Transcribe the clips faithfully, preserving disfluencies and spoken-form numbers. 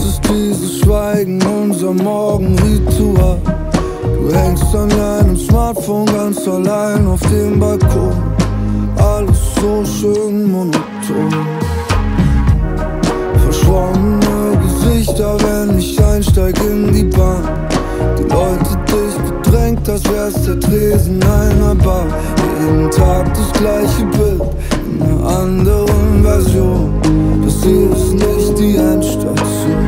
ist dieses Schweigen unser Morgenritual. Du hängst an deinem Smartphone ganz allein auf dem Balkon. Alles so schön monoton. Verschwommene Gesichter, wenn ich einsteig in die Bahn. Die Leute dich bedrängt, als wär's der Tresen einer Bar. Jeden Tag das gleiche Bild in einer anderen Version. Das hier ist nicht die Endstation.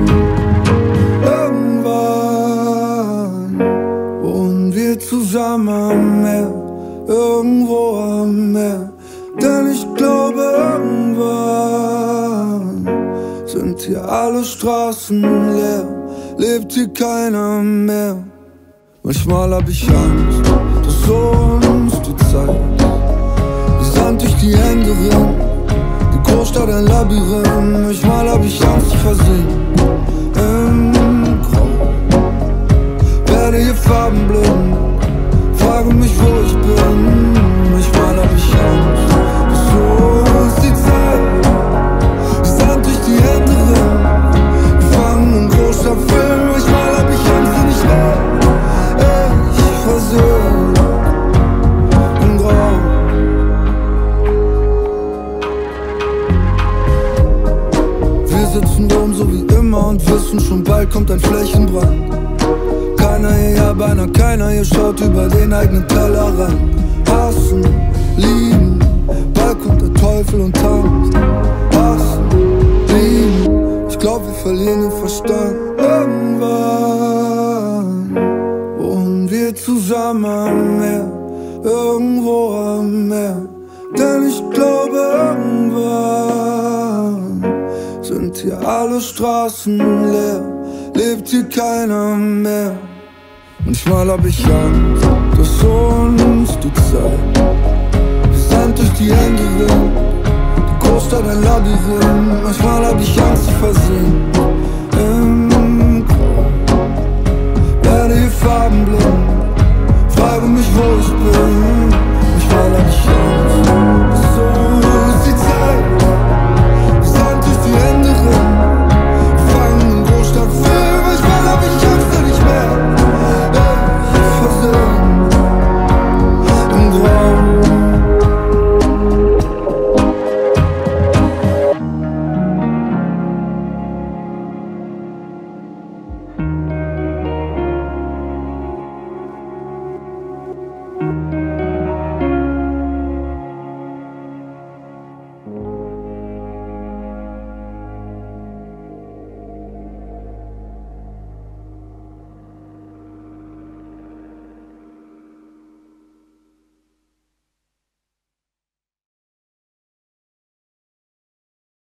Irgendwann wohnen wir zusammen am Meer, irgendwo am Meer. Denn ich glaube, irgendwann sind hier alle Straßen leer, lebt hier keiner mehr. Manchmal hab ich Angst, dass uns die Zeit wie Sand durch die Hände rinnt, die Großstadt ein Labyrinth. Manchmal hab ich Angst, ich versinke im Grau, werde hier farbenblind, frage mich, wo ich bin. Manchmal hab ich Angst, dass uns die Zeit wie Sand durch die Hände rinnt, gefangen im Großstadtfilm. Manchmal hab ich Angst und ich lebe, ich versöhnt im Grau. Wir sitzen rum so wie immer und wissen schon bald kommt ein Flächenbrand. Keiner hier, ja beinahe keiner hier schaut über den eigenen Tellerrand. Hassen, lieben, bald kommt der Teufel und tanzt. Hassen, lieben, ich glaub wir verlieren den Verstand. Irgendwann wohnen wir zusammen am Meer, irgendwo am Meer. Denn ich glaube irgendwann sind hier alle Straßen leer, lebt hier keiner mehr. Manchmal hab ich Angst, dass uns die Zeit wie Sand durch die Hände rinnt, die Großstadt ein Labyrinth. Manchmal hab ich Angst, ich verseh